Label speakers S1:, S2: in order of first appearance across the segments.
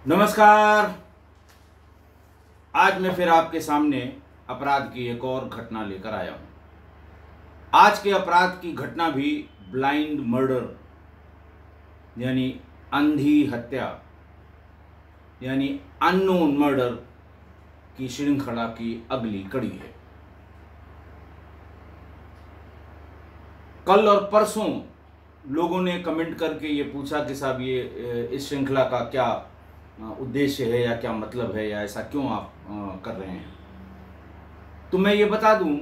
S1: नमस्कार। आज मैं फिर आपके सामने अपराध की एक और घटना लेकर आया हूं। आज के अपराध की घटना भी ब्लाइंड मर्डर यानी अंधी हत्या यानी अननोन मर्डर की श्रृंखला की अगली कड़ी है। कल और परसों लोगों ने कमेंट करके ये पूछा कि साहब ये इस श्रृंखला का क्या उद्देश्य है या क्या मतलब है या ऐसा क्यों आप कर रहे हैं। तो मैं ये बता दूं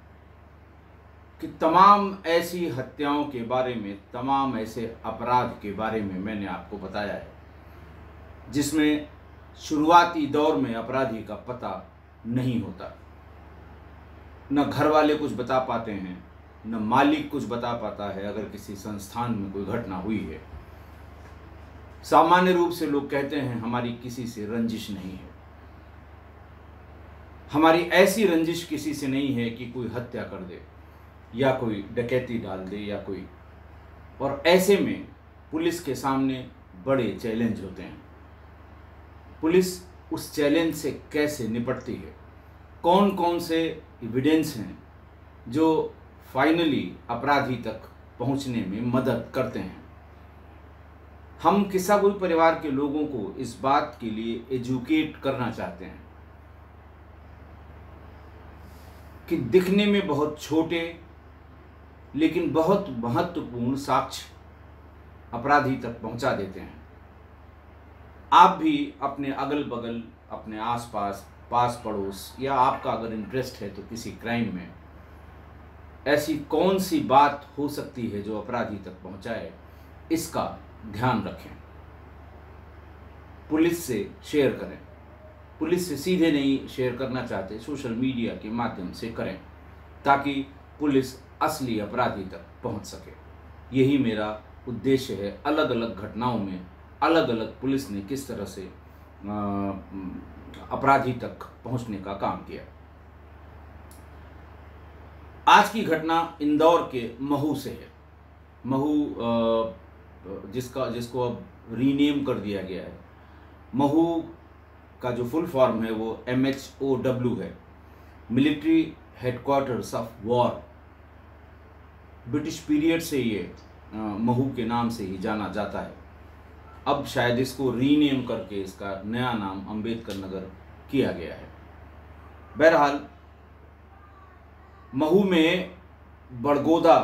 S1: कि तमाम ऐसी हत्याओं के बारे में, तमाम ऐसे अपराध के बारे में मैंने आपको बताया है जिसमें शुरुआती दौर में अपराधी का पता नहीं होता। न घर वाले कुछ बता पाते हैं, न मालिक कुछ बता पाता है अगर किसी संस्थान में कोई घटना हुई है। सामान्य रूप से लोग कहते हैं हमारी किसी से रंजिश नहीं है, हमारी ऐसी रंजिश किसी से नहीं है कि कोई हत्या कर दे या कोई डकैती डाल दे या कोई। और ऐसे में पुलिस के सामने बड़े चैलेंज होते हैं। पुलिस उस चैलेंज से कैसे निपटती है, कौन कौन से एविडेंस हैं जो फाइनली अपराधी तक पहुंचने में मदद करते हैं। हम किस्सागोई परिवार के लोगों को इस बात के लिए एजुकेट करना चाहते हैं कि दिखने में बहुत छोटे लेकिन बहुत महत्वपूर्ण साक्ष्य अपराधी तक पहुंचा देते हैं। आप भी अपने अगल बगल, अपने आसपास, पास पड़ोस या आपका अगर इंटरेस्ट है तो किसी क्राइम में ऐसी कौन सी बात हो सकती है जो अपराधी तक पहुंचाए, इसका ध्यान रखें। पुलिस से शेयर करें। पुलिस से सीधे नहीं शेयर करना चाहते, सोशल मीडिया के माध्यम से करें ताकि पुलिस असली अपराधी तक पहुंच सके। यही मेरा उद्देश्य है। अलग अलग घटनाओं में अलग अलग पुलिस ने किस तरह से अपराधी तक पहुंचने का काम किया। आज की घटना इंदौर के महू से है। महू जिसको अब रीनेम कर दिया गया है। महू का जो फुल फॉर्म है वो MHOW है, military headquarters of war. British period से ये महू के नाम से ही जाना जाता है। अब शायद इसको रीनेम करके इसका नया नाम अंबेडकर नगर किया गया है। बहरहाल महू में बड़गोदा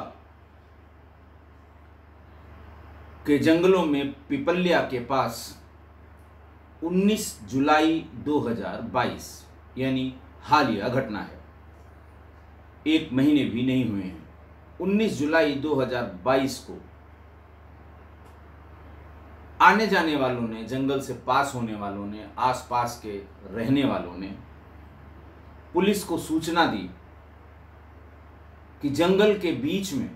S1: के जंगलों में पिपल्या के पास 19 जुलाई 2022 यानी हालिया घटना है, एक महीने भी नहीं हुए हैं। 19 जुलाई 2022 को आने जाने वालों ने, जंगल से पास होने वालों ने, आसपास के रहने वालों ने पुलिस को सूचना दी कि जंगल के बीच में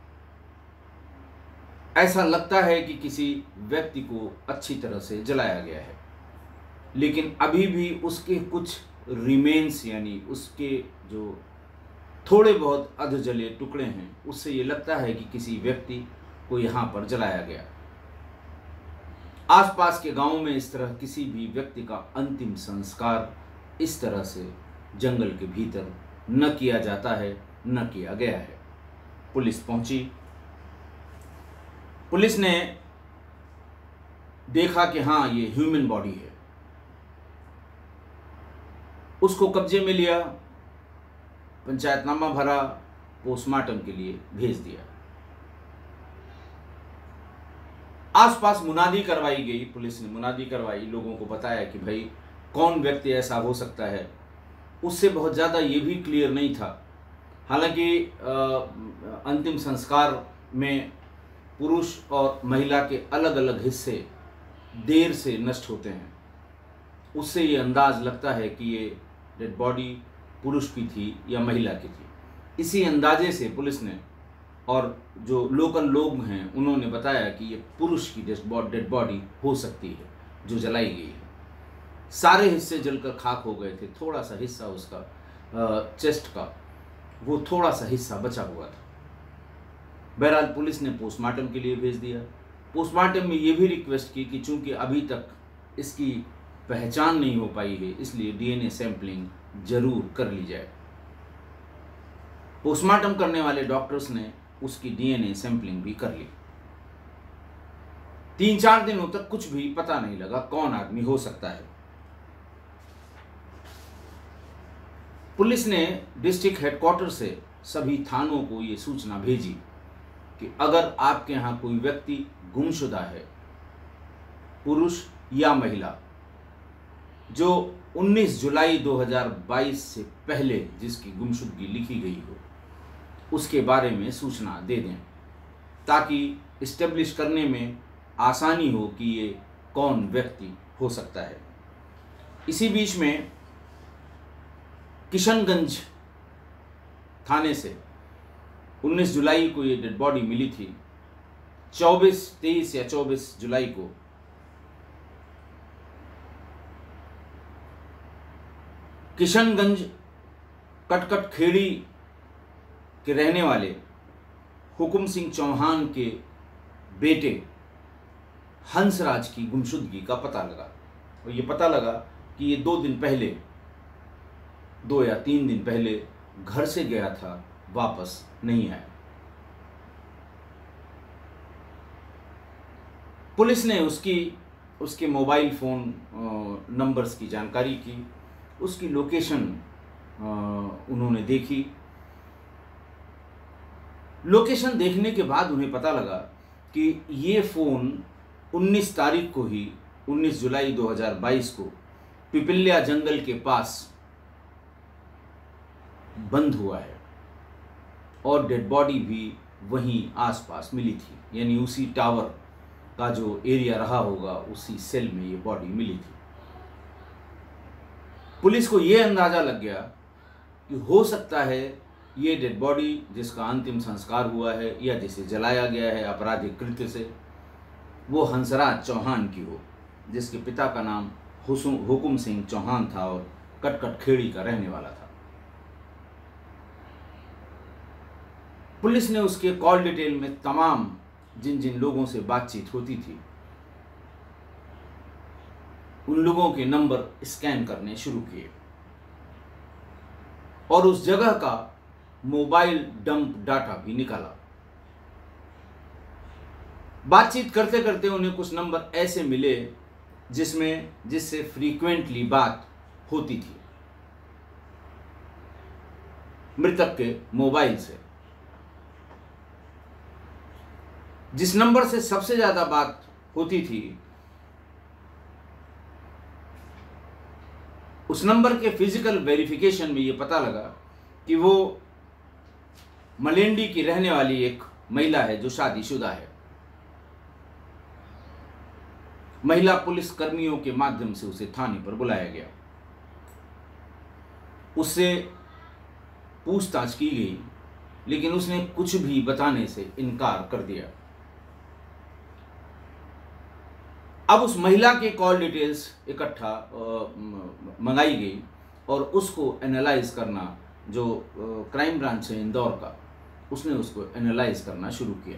S1: ऐसा लगता है कि किसी व्यक्ति को अच्छी तरह से जलाया गया है, लेकिन अभी भी उसके कुछ रिमेन्स यानी उसके जो थोड़े बहुत अध जले टुकड़े हैं, उससे ये लगता है कि किसी व्यक्ति को यहाँ पर जलाया गया। आसपास के गांवों में इस तरह किसी भी व्यक्ति का अंतिम संस्कार इस तरह से जंगल के भीतर न किया जाता है, न किया गया है। पुलिस पहुंची। पुलिस ने देखा कि हाँ ये ह्यूमन बॉडी है, उसको कब्जे में लिया, पंचायतनामा भरा, पोस्टमार्टम के लिए भेज दिया। आसपास मुनादी करवाई गई, पुलिस ने मुनादी करवाई, लोगों को बताया कि भाई कौन व्यक्ति ऐसा हो सकता है। उससे बहुत ज़्यादा ये भी क्लियर नहीं था। हालांकि अंतिम संस्कार में पुरुष और महिला के अलग अलग हिस्से देर से नष्ट होते हैं, उससे ये अंदाज लगता है कि ये डेड बॉडी पुरुष की थी या महिला की थी। इसी अंदाजे से पुलिस ने और जो लोकल लोग हैं उन्होंने बताया कि ये पुरुष की डेड बॉडी हो सकती है जो जलाई गई है। सारे हिस्से जलकर खाक हो गए थे, थोड़ा सा हिस्सा उसका चेस्ट का वो थोड़ा सा हिस्सा बचा हुआ था। बहरहाल पुलिस ने पोस्टमार्टम के लिए भेज दिया। पोस्टमार्टम में ये भी रिक्वेस्ट की कि चूंकि अभी तक इसकी पहचान नहीं हो पाई है, इसलिए डीएनए सैंपलिंग जरूर कर ली जाए। पोस्टमार्टम करने वाले डॉक्टर्स ने उसकी डीएनए सैंपलिंग भी कर ली। 3-4 दिनों तक कुछ भी पता नहीं लगा कौन आदमी हो सकता है। पुलिस ने डिस्ट्रिक्ट हेडक्वार्टर से सभी थानों को ये सूचना भेजी कि अगर आपके यहाँ कोई व्यक्ति गुमशुदा है, पुरुष या महिला, जो 19 जुलाई 2022 से पहले जिसकी गुमशुदगी लिखी गई हो, उसके बारे में सूचना दे दें, ताकि इस्टेब्लिश करने में आसानी हो कि ये कौन व्यक्ति हो सकता है। इसी बीच में किशनगंज थाने से 19 जुलाई को ये डेड बॉडी मिली थी। 23 या 24 जुलाई को किशनगंज कटकट खेड़ी के रहने वाले हुकुम सिंह चौहान के बेटे हंसराज की गुमशुदगी का पता लगा। और ये पता लगा कि ये 2 या 3 दिन पहले घर से गया था, वापस नहीं आया। पुलिस ने उसके मोबाइल फ़ोन नंबर्स की जानकारी की, उसकी लोकेशन उन्होंने देखी। लोकेशन देखने के बाद उन्हें पता लगा कि ये फ़ोन 19 तारीख को ही 19 जुलाई 2022 को पिपल्या जंगल के पास बंद हुआ है और डेड बॉडी भी वहीं आसपास मिली थी, यानी उसी टावर का जो एरिया रहा होगा उसी सेल में ये बॉडी मिली थी। पुलिस को ये अंदाज़ा लग गया कि हो सकता है ये डेड बॉडी जिसका अंतिम संस्कार हुआ है या जिसे जलाया गया है आपराधिक कृत्य से, वो हंसराज चौहान की हो, जिसके पिता का नाम हुकुम सिंह चौहान था और कटकट खेड़ी का रहने वाला था। पुलिस ने उसके कॉल डिटेल में तमाम जिन जिन लोगों से बातचीत होती थी उन लोगों के नंबर स्कैन करने शुरू किए और उस जगह का मोबाइल डंप डाटा भी निकाला। बातचीत करते करते उन्हें कुछ नंबर ऐसे मिले जिससे फ्रीक्वेंटली बात होती थी मृतक के मोबाइल से। जिस नंबर से सबसे ज्यादा बात होती थी उस नंबर के फिजिकल वेरिफिकेशन में ये पता लगा कि वो मलेंडी की रहने वाली एक महिला है जो शादीशुदा है। महिला पुलिस कर्मियों के माध्यम से उसे थाने पर बुलाया गया, उससे पूछताछ की गई, लेकिन उसने कुछ भी बताने से इनकार कर दिया। अब उस महिला के कॉल डिटेल्स इकट्ठा मंगाई गई और उसको एनालाइज करना, जो क्राइम ब्रांच है इंदौर का, उसने उसको एनालाइज करना शुरू किया।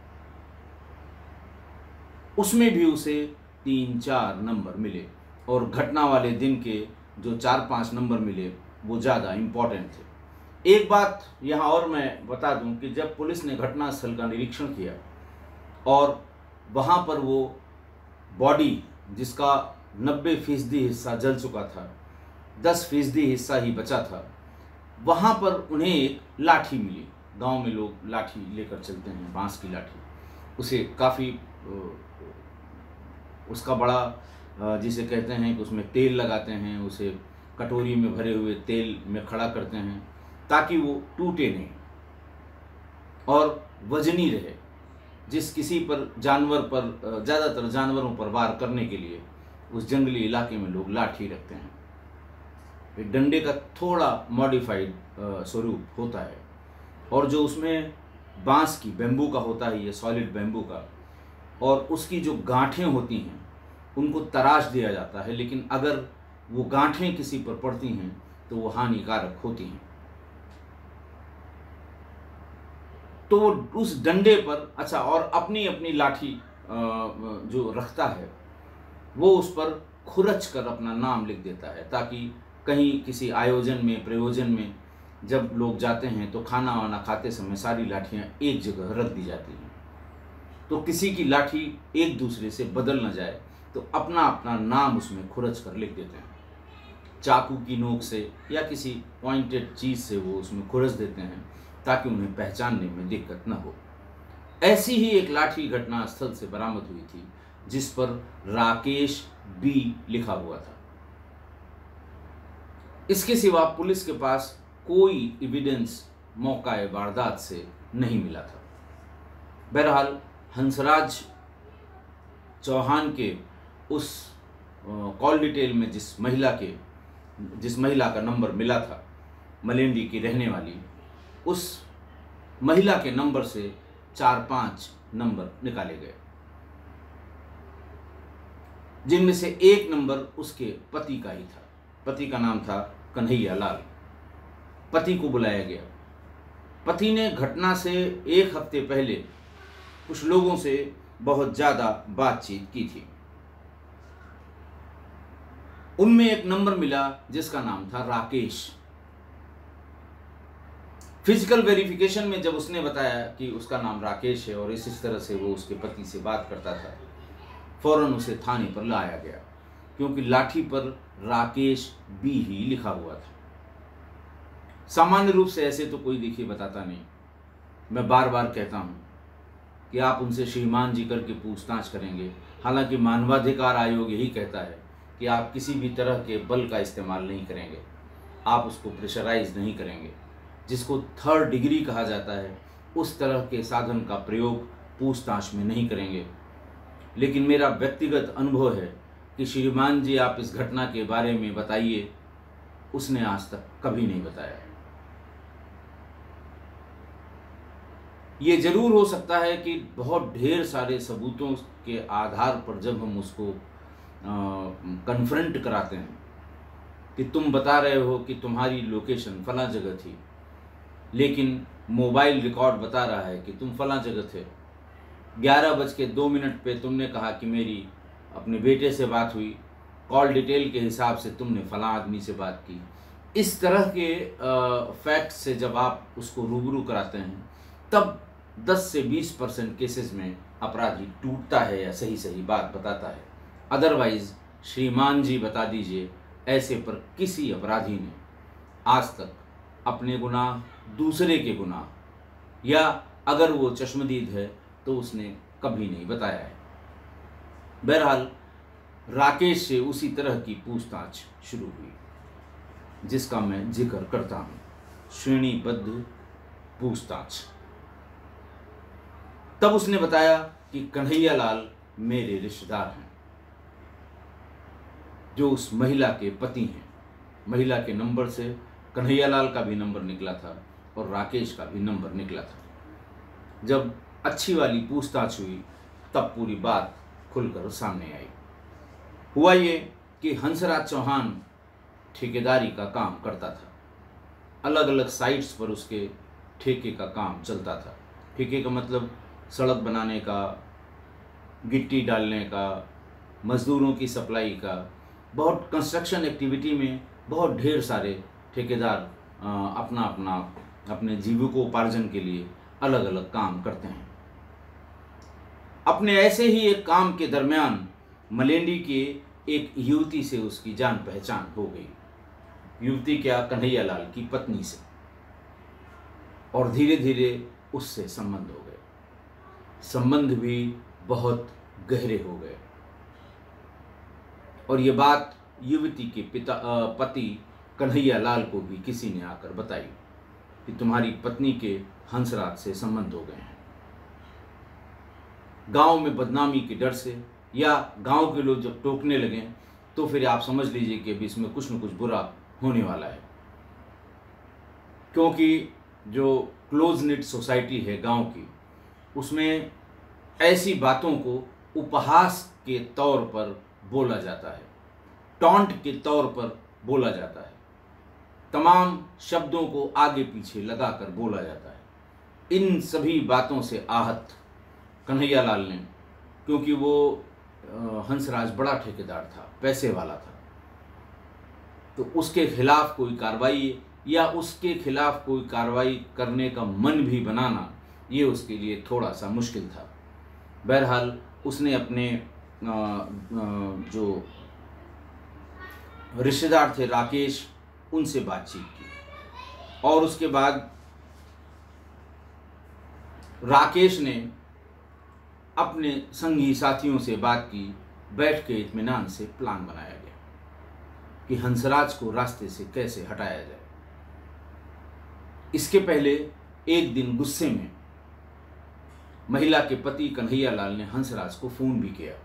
S1: उसमें भी उसे 3-4 नंबर मिले और घटना वाले दिन के जो 4-5 नंबर मिले वो ज़्यादा इम्पॉर्टेंट थे। एक बात यहाँ और मैं बता दूं कि जब पुलिस ने घटनास्थल का निरीक्षण किया और वहाँ पर वो बॉडी जिसका 90% हिस्सा जल चुका था, 10% हिस्सा ही बचा था, वहाँ पर उन्हें एक लाठी मिली। गांव में लोग लाठी लेकर चलते हैं, बांस की लाठी। उसे काफ़ी उसका बड़ा जिसे कहते हैं कि उसमें तेल लगाते हैं, उसे कटोरी में भरे हुए तेल में खड़ा करते हैं ताकि वो टूटे नहीं और वजनी रहे। जिस किसी पर जानवर पर, ज़्यादातर जानवरों पर वार करने के लिए उस जंगली इलाके में लोग लाठी रखते हैं। एक डंडे का थोड़ा मॉडिफाइड स्वरूप होता है और जो उसमें बांस की, बेम्बू का होता है, ये सॉलिड बेम्बू का, और उसकी जो गांठें होती हैं उनको तराश दिया जाता है, लेकिन अगर वो गांठें किसी पर पड़ती हैं तो वो हानिकारक होती हैं। तो वो उस डंडे पर, अच्छा, और अपनी अपनी लाठी जो रखता है वो उस पर खुरच कर अपना नाम लिख देता है, ताकि कहीं किसी आयोजन में, प्रयोजन में जब लोग जाते हैं तो खाना वाना खाते समय सारी लाठियाँ एक जगह रख दी जाती हैं, तो किसी की लाठी एक दूसरे से बदल न जाए, तो अपना अपना नाम उसमें खुरच कर लिख देते हैं। चाकू की नोक से या किसी पॉइंटेड चीज़ से वो उसमें खुरच देते हैं, ताकि उन्हें पहचानने में दिक्कत न हो। ऐसी ही एक लाठी घटनास्थल से बरामद हुई थी, जिस पर राकेश बी लिखा हुआ था। इसके सिवा पुलिस के पास कोई एविडेंस मौका वारदात से नहीं मिला था। बहरहाल हंसराज चौहान के उस कॉल डिटेल में जिस महिला का नंबर मिला था, मलेंडी की रहने वाली, उस महिला के नंबर से 4-5 नंबर निकाले गए, जिनमें से एक नंबर उसके पति का ही था। पति का नाम था कन्हैया लाल। पति को बुलाया गया। पति ने घटना से 1 हफ्ते पहले कुछ लोगों से बहुत ज़्यादा बातचीत की थी। उनमें एक नंबर मिला जिसका नाम था राकेश। फिजिकल वेरिफिकेशन में जब उसने बताया कि उसका नाम राकेश है और इस तरह से वो उसके पति से बात करता था, फौरन उसे थाने पर लाया गया, क्योंकि लाठी पर राकेश बी ही लिखा हुआ था। सामान्य रूप से ऐसे तो कोई देखिए बताता नहीं। मैं बार बार कहता हूँ कि आप उनसे श्रीमान जी करके पूछताछ करेंगे। हालांकि मानवाधिकार आयोग यही कहता है कि आप किसी भी तरह के बल का इस्तेमाल नहीं करेंगे, आप उसको प्रेशराइज नहीं करेंगे। जिसको 3rd डिग्री कहा जाता है, उस तरह के साधन का प्रयोग पूछताछ में नहीं करेंगे। लेकिन मेरा व्यक्तिगत अनुभव है कि श्रीमान जी आप इस घटना के बारे में बताइए, उसने आज तक कभी नहीं बताया। ये जरूर हो सकता है कि बहुत ढेर सारे सबूतों के आधार पर जब हम उसको कन्फ्रंट कराते हैं कि तुम बता रहे हो कि तुम्हारी लोकेशन फला जगह थी, लेकिन मोबाइल रिकॉर्ड बता रहा है कि तुम फला जगह थे, 11:02 पे तुमने कहा कि मेरी अपने बेटे से बात हुई, कॉल डिटेल के हिसाब से तुमने फला आदमी से बात की। इस तरह के फैक्ट से जब आप उसको रूबरू कराते हैं, तब 10 से 20% केसेस में अपराधी टूटता है या सही सही बात बताता है। अदरवाइज श्रीमान जी बता दीजिए, ऐसे पर किसी अपराधी ने आज तक अपने गुनाह, दूसरे के गुनाह, या अगर वो चश्मदीद है तो उसने कभी नहीं बताया है। बहरहाल राकेश से उसी तरह की पूछताछ शुरू हुई, जिसका मैं जिक्र करता हूँ, श्रेणीबद्ध पूछताछ। तब उसने बताया कि कन्हैया लाल मेरे रिश्तेदार हैं, जो उस महिला के पति हैं। महिला के नंबर से कन्हैया लाल का भी नंबर निकला था और राकेश का भी नंबर निकला था। जब अच्छी वाली पूछताछ हुई, तब पूरी बात खुलकर सामने आई। हुआ ये कि हंसराज चौहान ठेकेदारी का काम करता था। अलग अलग साइट्स पर उसके ठेके का काम चलता था। ठेके का मतलब सड़क बनाने का, गिट्टी डालने का, मज़दूरों की सप्लाई का। बहुत कंस्ट्रक्शन एक्टिविटी में बहुत ढेर सारे ठेकेदार अपने जीविकोपार्जन के लिए अलग अलग काम करते हैं। अपने ऐसे ही एक काम के दरमियान मलेंडी के एक युवती से उसकी जान पहचान हो गई। युवती क्या, कन्हैया लाल की पत्नी से, और धीरे धीरे उससे संबंध हो गए। संबंध भी बहुत गहरे हो गए, और ये बात युवती के पति कन्हैया लाल को भी किसी ने आकर बताई कि तुम्हारी पत्नी के हंसराज से संबंध हो गए हैं। गांव में बदनामी के डर से, या गांव के लोग जब टोकने लगे, तो फिर आप समझ लीजिए कि अभी इसमें कुछ न कुछ बुरा होने वाला है। क्योंकि जो क्लोज निट सोसाइटी है गांव की, उसमें ऐसी बातों को उपहास के तौर पर बोला जाता है, टॉन्ट के तौर पर बोला जाता है, तमाम शब्दों को आगे पीछे लगाकर बोला जाता है। इन सभी बातों से आहत कन्हैया लाल ने, क्योंकि वो हंसराज बड़ा ठेकेदार था, पैसे वाला था, तो उसके खिलाफ कोई कार्रवाई या उसके खिलाफ कोई कार्रवाई करने का मन भी बनाना ये उसके लिए थोड़ा सा मुश्किल था। बहरहाल उसने अपने जो रिश्तेदार थे राकेश, उनसे बातचीत की और उसके बाद राकेश ने अपने संगी साथियों से बात की, बैठ के इत्मीनान से प्लान बनाया गया कि हंसराज को रास्ते से कैसे हटाया जाए। इसके पहले एक दिन गुस्से में महिला के पति कन्हैयालाल ने हंसराज को फोन भी किया।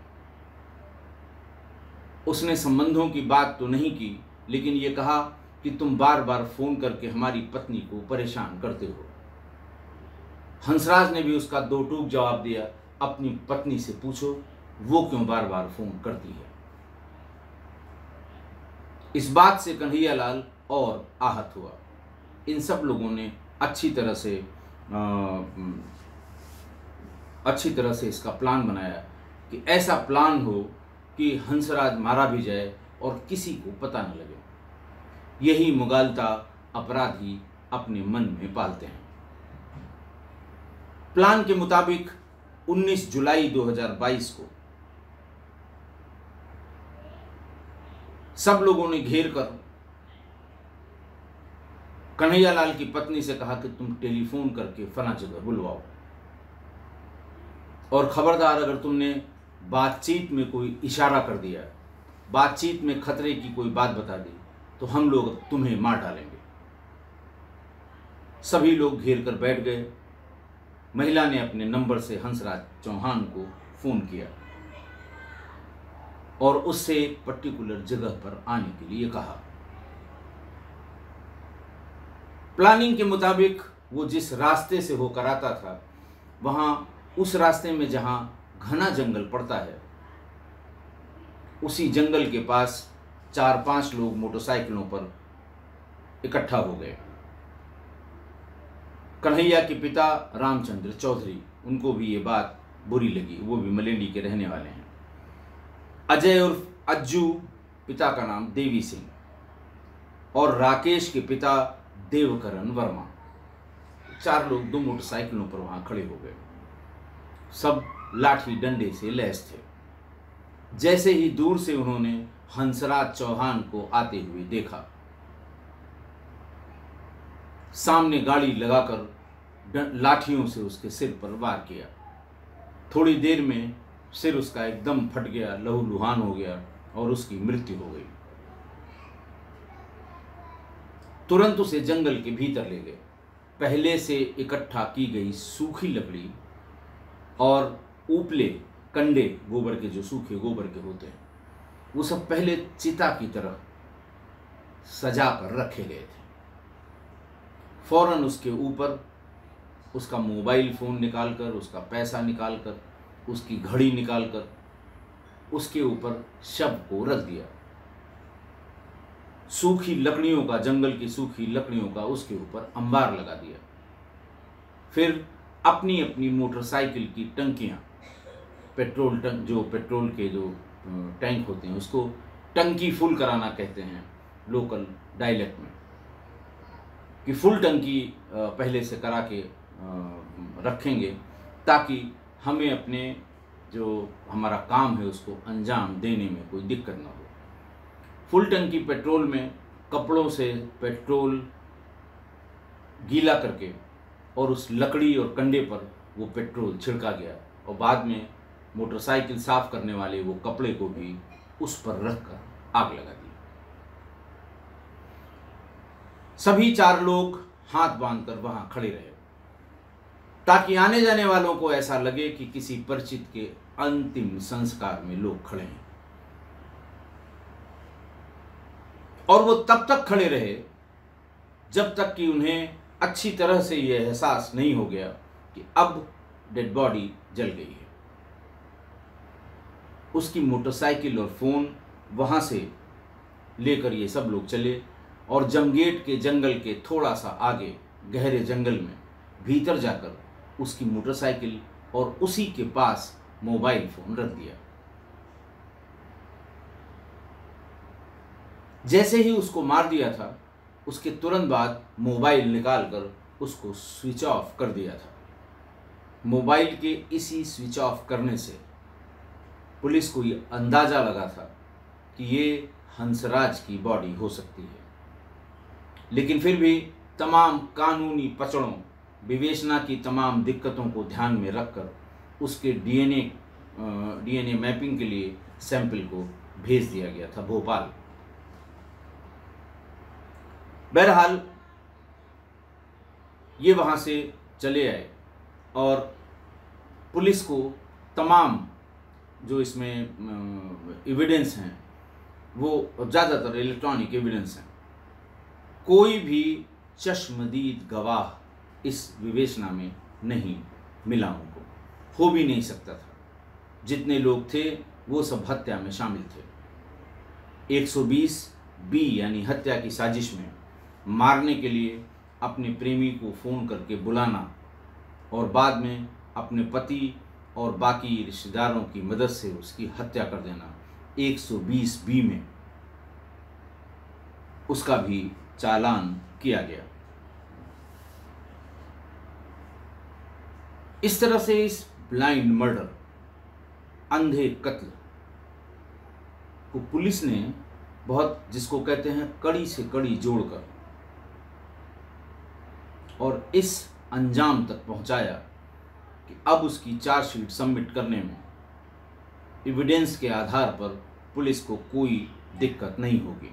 S1: उसने संबंधों की बात तो नहीं की, लेकिन ये कहा कि तुम बार बार फोन करके हमारी पत्नी को परेशान करते हो। हंसराज ने भी उसका दो टूक जवाब दिया, अपनी पत्नी से पूछो वो क्यों बार बार फोन करती है। इस बात से कन्हैयालाल और आहत हुआ। इन सब लोगों ने अच्छी तरह से इसका प्लान बनाया कि ऐसा प्लान हो कि हंसराज मारा भी जाए और किसी को पता न लगे। यही मुगालता अपराधी अपने मन में पालते हैं। प्लान के मुताबिक 19 जुलाई 2022 को सब लोगों ने घेर कर कन्हैयालाल की पत्नी से कहा कि तुम टेलीफोन करके फला जगह बुलवाओ और खबरदार अगर तुमने बातचीत में कोई इशारा कर दिया, बातचीत में खतरे की कोई बात बता दी, तो हम लोग तुम्हें मार डालेंगे। सभी लोग घेर कर बैठ गए। महिला ने अपने नंबर से हंसराज चौहान को फोन किया और उससे एक पर्टिकुलर जगह पर आने के लिए कहा। प्लानिंग के मुताबिक वो जिस रास्ते से होकर आता था, वहां उस रास्ते में जहां घना जंगल पड़ता है, उसी जंगल के पास 4-5 लोग मोटरसाइकिलों पर इकट्ठा हो गए। कन्हैया के पिता रामचंद्र चौधरी, उनको भी ये बात बुरी लगी, वो भी मलेंडी के रहने वाले हैं। अजय उर्फ अज्जू, पिता का नाम देवी सिंह, और राकेश के पिता देवकरण वर्मा। 4 लोग 2 मोटरसाइकिलों पर वहां खड़े हो गए। सब लाठी डंडे से लैस थे। जैसे ही दूर से उन्होंने हंसराज चौहान को आते हुए देखा, सामने गाड़ी लगाकर लाठियों से उसके सिर पर वार किया। थोड़ी देर में सिर उसका एकदम फट गया, लहूलुहान हो गया और उसकी मृत्यु हो गई। तुरंत उसे जंगल के भीतर ले गए। पहले से इकट्ठा की गई सूखी लकड़ी और उपले कंडे, गोबर के, जो सूखे गोबर के होते हैं, वो सब पहले चिता की तरह सजा कर रखे गए थे। फौरन उसके ऊपर उसका मोबाइल फ़ोन निकालकर, उसका पैसा निकालकर, उसकी घड़ी निकालकर उसके ऊपर शव को रख दिया। सूखी लकड़ियों का, जंगल की सूखी लकड़ियों का उसके ऊपर अंबार लगा दिया। फिर अपनी अपनी मोटरसाइकिल की टंकियां, पेट्रोल टंक, जो पेट्रोल के जो टैंक होते हैं, उसको टंकी फुल कराना कहते हैं लोकल डायलेक्ट में, कि फुल टंकी पहले से करा के रखेंगे ताकि हमें अपने जो हमारा काम है उसको अंजाम देने में कोई दिक्कत ना हो। फुल टंकी पेट्रोल में कपड़ों से पेट्रोल गीला करके और उस लकड़ी और कंडे पर वो पेट्रोल छिड़का गया और बाद में मोटरसाइकिल साफ करने वाले वो कपड़े को भी उस पर रखकर आग लगा दी। सभी 4 लोग हाथ बांधकर वहां खड़े रहे ताकि आने जाने वालों को ऐसा लगे कि किसी परिचित के अंतिम संस्कार में लोग खड़े हैं। और वो तब तक खड़े रहे जब तक कि उन्हें अच्छी तरह से यह एहसास नहीं हो गया कि अब डेड बॉडी जल गई है। उसकी मोटरसाइकिल और फोन वहां से लेकर ये सब लोग चले और जमगेट के जंगल के थोड़ा सा आगे गहरे जंगल में भीतर जाकर उसकी मोटरसाइकिल और उसी के पास मोबाइल फोन रख दिया। जैसे ही उसको मार दिया था, उसके तुरंत बाद मोबाइल निकालकर उसको स्विच ऑफ कर दिया था। मोबाइल के इसी स्विच ऑफ करने से पुलिस को ये अंदाज़ा लगा था कि ये हंसराज की बॉडी हो सकती है। लेकिन फिर भी तमाम कानूनी पचड़ों, विवेचना की तमाम दिक्कतों को ध्यान में रखकर उसके डीएनए मैपिंग के लिए सैंपल को भेज दिया गया था भोपाल। बहरहाल ये वहाँ से चले आए और पुलिस को तमाम जो इसमें एविडेंस हैं वो ज़्यादातर इलेक्ट्रॉनिक एविडेंस हैं। कोई भी चश्मदीद गवाह इस विवेचना में नहीं मिला, उनको हो भी नहीं सकता था। जितने लोग थे वो सब हत्या में शामिल थे। 120B यानी हत्या की साजिश में मारने के लिए अपने प्रेमी को फ़ोन करके बुलाना और बाद में अपने पति और बाकी रिश्तेदारों की मदद से उसकी हत्या कर देना, 120B में उसका भी चालान किया गया। इस तरह से इस ब्लाइंड मर्डर, अंधे कत्ल को पुलिस ने बहुत, जिसको कहते हैं, कड़ी से कड़ी जोड़कर और इस अंजाम तक पहुंचाया कि अब उसकी चार्जशीट सबमिट करने में एविडेंस के आधार पर पुलिस को कोई दिक्कत नहीं होगी।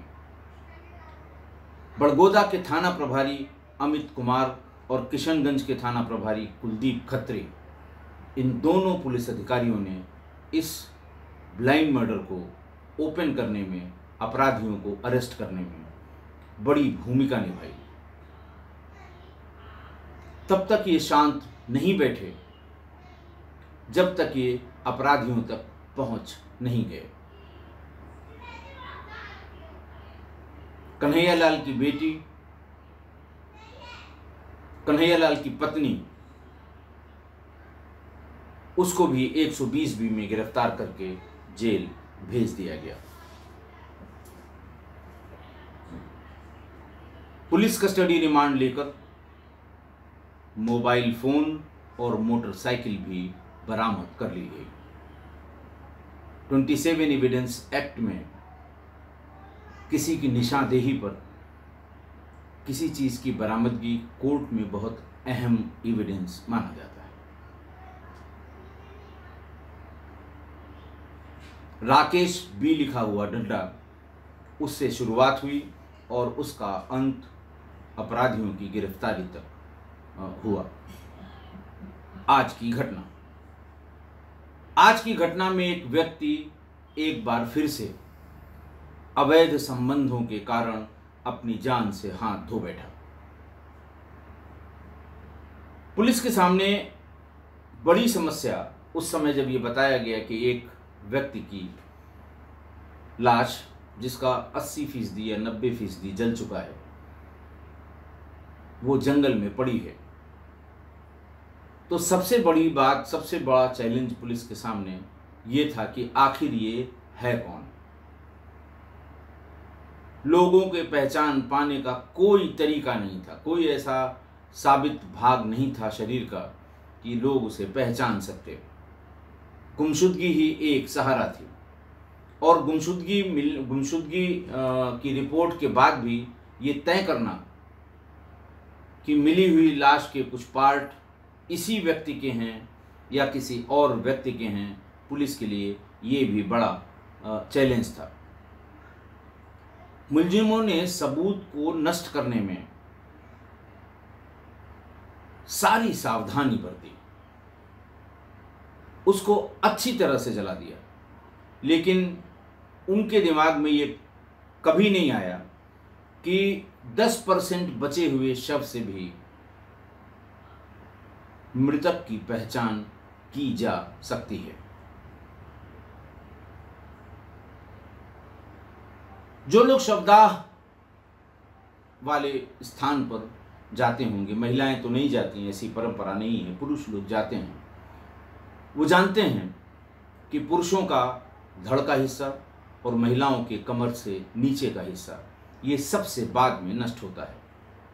S1: बड़गोदा के थाना प्रभारी अमित कुमार और किशनगंज के थाना प्रभारी कुलदीप खत्री, इन दोनों पुलिस अधिकारियों ने इस ब्लाइंड मर्डर को ओपन करने में, अपराधियों को अरेस्ट करने में बड़ी भूमिका निभाई। तब तक ये शांत नहीं बैठे जब तक ये अपराधियों तक पहुंच नहीं गए। कन्हैयालाल की बेटी, कन्हैयालाल की पत्नी, उसको भी 120B में गिरफ्तार करके जेल भेज दिया गया। पुलिस कस्टडी रिमांड लेकर मोबाइल फोन और मोटरसाइकिल भी बरामद कर ली गई। 27 एविडेंस एक्ट में किसी की निशानदेही पर किसी चीज की बरामदगी कोर्ट में बहुत अहम एविडेंस माना जाता है। राकेश बी लिखा हुआ डंडा, उससे शुरुआत हुई और उसका अंत अपराधियों की गिरफ्तारी तक हुआ। आज की घटना में एक व्यक्ति एक बार फिर से अवैध संबंधों के कारण अपनी जान से हाथ धो बैठा। पुलिस के सामने बड़ी समस्या उस समय जब ये बताया गया कि एक व्यक्ति की लाश, जिसका 80% या 90% जल चुका है, वो जंगल में पड़ी है, तो सबसे बड़ी बात, सबसे बड़ा चैलेंज पुलिस के सामने ये था कि आखिर ये है कौन। लोगों के पहचान पाने का कोई तरीका नहीं था, कोई ऐसा साबित भाग नहीं था शरीर का कि लोग उसे पहचान सकते। गुमशुदगी ही एक सहारा थी और गुमशुदगी की रिपोर्ट के बाद भी ये तय करना कि मिली हुई लाश के कुछ पार्ट इसी व्यक्ति के हैं या किसी और व्यक्ति के हैं, पुलिस के लिए ये भी बड़ा चैलेंज था। मुलजिमों ने सबूत को नष्ट करने में सारी सावधानी बरती, उसको अच्छी तरह से जला दिया, लेकिन उनके दिमाग में ये कभी नहीं आया कि 10% बचे हुए शव से भी मृतक की पहचान की जा सकती है। जो लोग शवदाह वाले स्थान पर जाते होंगे, महिलाएं तो नहीं जाती हैं, ऐसी परंपरा नहीं है, पुरुष लोग जाते हैं, वो जानते हैं कि पुरुषों का धड़ का हिस्सा और महिलाओं के कमर से नीचे का हिस्सा, ये सबसे बाद में नष्ट होता है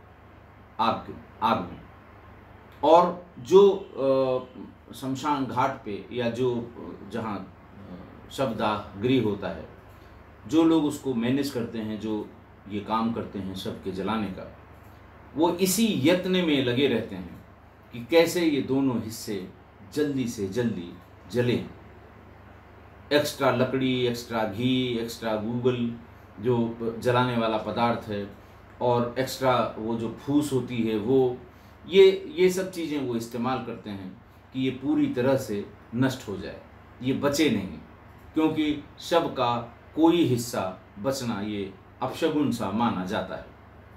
S1: आग में। और जो शमशान घाट पे या जो जहाँ शवदाह गृह होता है, जो लोग उसको मैनेज करते हैं, जो ये काम करते हैं शव के जलाने का, वो इसी यत्न में लगे रहते हैं कि कैसे ये दोनों हिस्से जल्दी से जल्दी जलें। एक्स्ट्रा लकड़ी, एक्स्ट्रा घी, एक्स्ट्रा गूगल जो जलाने वाला पदार्थ है, और एक्स्ट्रा वो जो फूस होती है, वो ये सब चीज़ें वो इस्तेमाल करते हैं कि ये पूरी तरह से नष्ट हो जाए, ये बचे नहीं, क्योंकि शव का कोई हिस्सा बचना ये अपशगुन सा माना जाता है।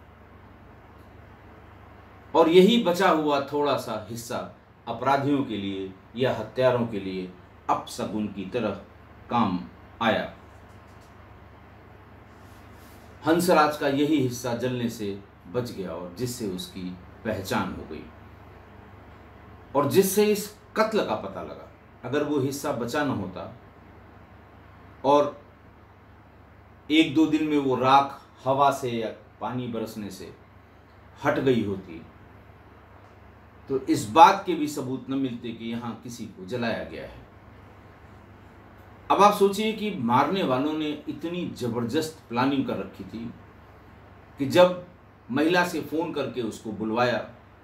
S1: और यही बचा हुआ थोड़ा सा हिस्सा अपराधियों के लिए या हत्यारों के लिए अपशगुन की तरह काम आया। हंसराज का यही हिस्सा जलने से बच गया, और जिससे उसकी पहचान हो गई, और जिससे इस कत्ल का पता लगा। अगर वो हिस्सा बचा न होता और एक दो दिन में वो राख हवा से या पानी बरसने से हट गई होती, तो इस बात के भी सबूत न मिलते कि यहाँ किसी को जलाया गया है। अब आप सोचिए कि मारने वालों ने इतनी जबरदस्त प्लानिंग कर रखी थी कि जब महिला से फोन करके उसको बुलवाया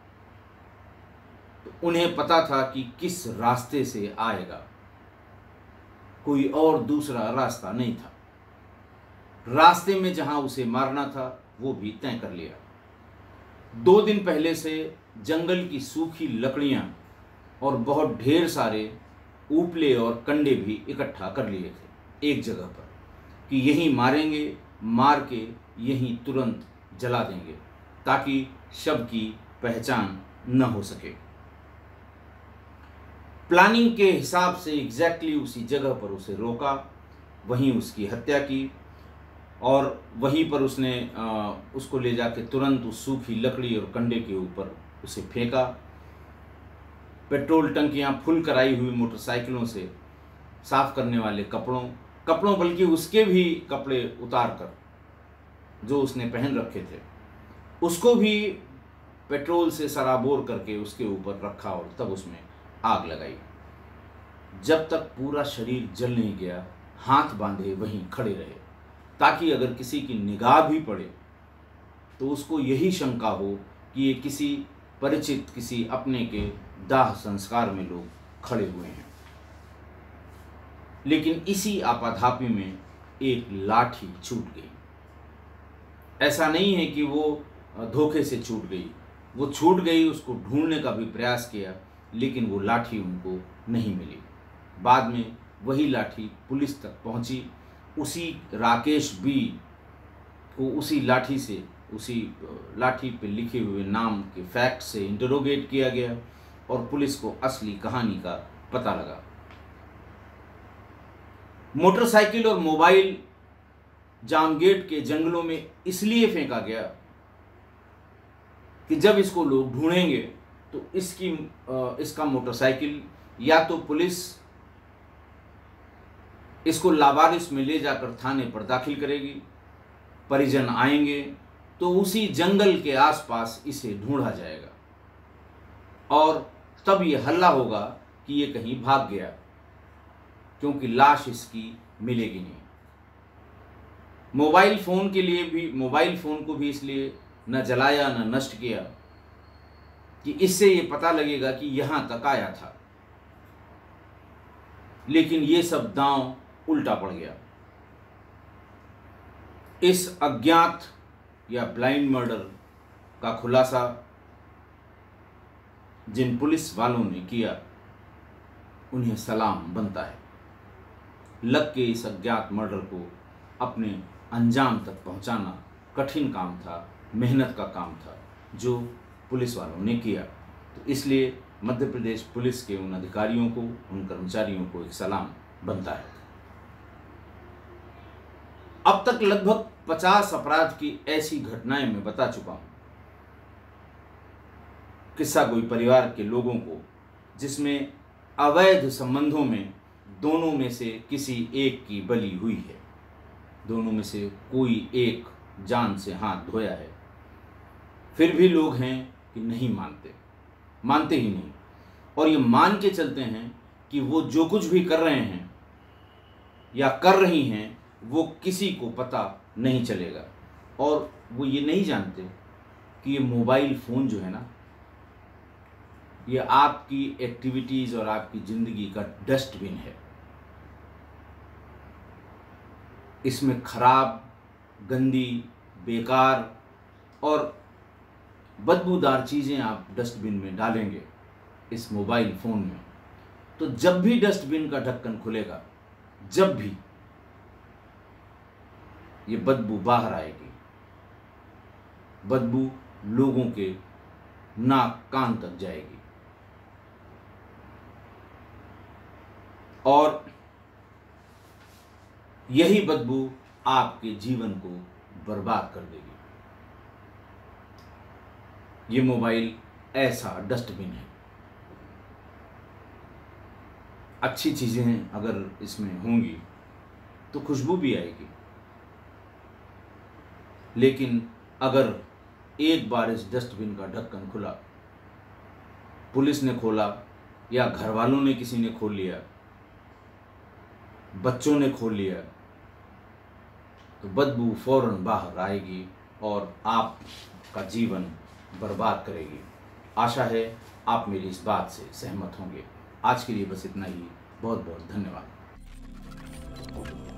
S1: तो उन्हें पता था कि किस रास्ते से आएगा, कोई और दूसरा रास्ता नहीं था। रास्ते में जहां उसे मारना था वो भी तय कर लिया। 2 दिन पहले से जंगल की सूखी लकड़ियां और बहुत ढेर सारे उपले और कंडे भी इकट्ठा कर लिए थे एक जगह पर कि यहीं मारेंगे, मार के यहीं तुरंत जला देंगे ताकि शव की पहचान न हो सके। प्लानिंग के हिसाब से एग्जैक्टली उसी जगह पर उसे रोका, वहीं उसकी हत्या की, और वहीं पर उसने उसको ले जाके तुरंत उस सूखी लकड़ी और कंडे के ऊपर उसे फेंका। पेट्रोल टंकियां फुल कराई हुई मोटरसाइकिलों से साफ करने वाले कपड़ों बल्कि उसके भी कपड़े उतार कर जो उसने पहन रखे थे उसको भी पेट्रोल से सराबोर करके उसके ऊपर रखा और तब उसमें आग लगाई। जब तक पूरा शरीर जल नहीं गया, हाथ बांधे वहीं खड़े रहे ताकि अगर किसी की निगाह भी पड़े तो उसको यही शंका हो कि ये किसी परिचित, किसी अपने के दाह संस्कार में लोग खड़े हुए हैं। लेकिन इसी आपाधापी में एक लाठी छूट गई। ऐसा नहीं है कि वो धोखे से छूट गई, वो छूट गई, उसको ढूंढने का भी प्रयास किया लेकिन वो लाठी उनको नहीं मिली। बाद में वही लाठी पुलिस तक पहुंची। उसी राकेश बी को उसी लाठी पे लिखे हुए नाम के फैक्ट से इंटरोगेट किया गया और पुलिस को असली कहानी का पता लगा। मोटरसाइकिल और मोबाइल जामगेट के जंगलों में इसलिए फेंका गया कि जब इसको लोग ढूंढेंगे तो इसका मोटरसाइकिल या तो पुलिस इसको लावारिस में ले जाकर थाने पर दाखिल करेगी, परिजन आएंगे तो उसी जंगल के आसपास इसे ढूंढा जाएगा और तब ये हल्ला होगा कि ये कहीं भाग गया, क्योंकि लाश इसकी मिलेगी नहीं। मोबाइल फ़ोन को भी इसलिए न जलाया न नष्ट किया कि इससे ये पता लगेगा कि यहां तक आया था। लेकिन ये सब दांव उल्टा पड़ गया। इस अज्ञात या ब्लाइंड मर्डर का खुलासा जिन पुलिस वालों ने किया उन्हें सलाम बनता है। लग के इस अज्ञात मर्डर को अपने अंजाम तक पहुंचाना कठिन काम था, मेहनत का काम था जो पुलिस वालों ने किया। तो इसलिए मध्य प्रदेश पुलिस के उन अधिकारियों को, उन कर्मचारियों को एक सलाम बनता है। अब तक लगभग 50 अपराध की ऐसी घटनाएं मैं बता चुका हूं। किस्सा कोई परिवार के लोगों को जिसमें अवैध संबंधों में दोनों में से किसी एक की बलि हुई है। दोनों में से कोई एक जान से हाथ धोया है। फिर भी लोग हैं कि नहीं मानते ही नहीं, और ये मान के चलते हैं कि वो जो कुछ भी कर रहे हैं या कर रही हैं वो किसी को पता नहीं चलेगा। और वो ये नहीं जानते कि ये मोबाइल फ़ोन जो है ना, ये आपकी एक्टिविटीज़ और आपकी ज़िंदगी का डस्टबिन है। इसमें खराब, गंदी, बेकार और बदबूदार चीज़ें आप डस्टबिन में डालेंगे इस मोबाइल फ़ोन में, तो जब भी डस्टबिन का ढक्कन खुलेगा, जब भी ये बदबू बाहर आएगी, बदबू लोगों के नाक कान तक जाएगी और यही बदबू आपके जीवन को बर्बाद कर देगी। ये मोबाइल ऐसा डस्टबिन है। अच्छी चीज़ें अगर इसमें होंगी तो खुशबू भी आएगी, लेकिन अगर एक बार इस डस्टबिन का ढक्कन खुला, पुलिस ने खोला या घर वालों ने किसी ने खोल लिया, बच्चों ने खोल लिया, तो बदबू फौरन बाहर आएगी और आपका जीवन बर्बाद करेगी। आशा है आप मेरी इस बात से सहमत होंगे। आज के लिए बस इतना ही। बहुत बहुत धन्यवाद।